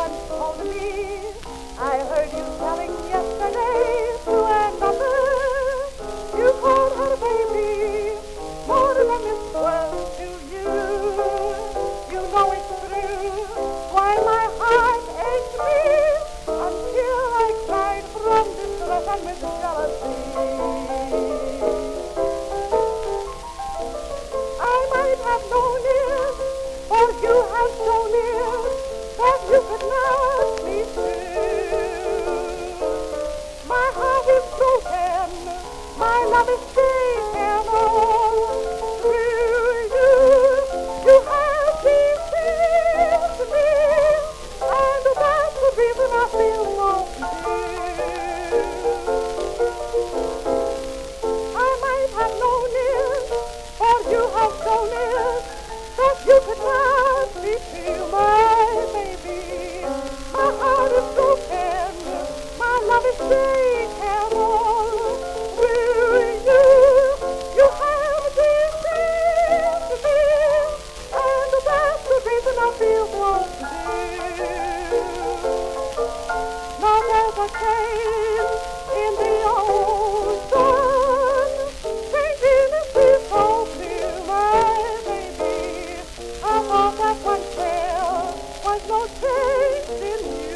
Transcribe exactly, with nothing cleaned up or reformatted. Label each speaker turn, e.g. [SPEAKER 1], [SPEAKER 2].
[SPEAKER 1] once told me, I heard you telling yesterday to another, you called her baby more than this world to you. You know it's true, why my heart aches me until I cried from distress and with jealousy. I might have known it, for you have shown it, that you could love me too. My heart is broken, my love is shaken all through you. You have deceived me, and that's the reason I feel lonely. I might have known it, for you have shown it, that you could love me too, my baby. My heart is broken, my love is shaken all through you. You have deceived me, and that's the reason I feel lonely. Now there's a change in the ocean, changing the sea so clear, my baby. I thought that once there was no change in you.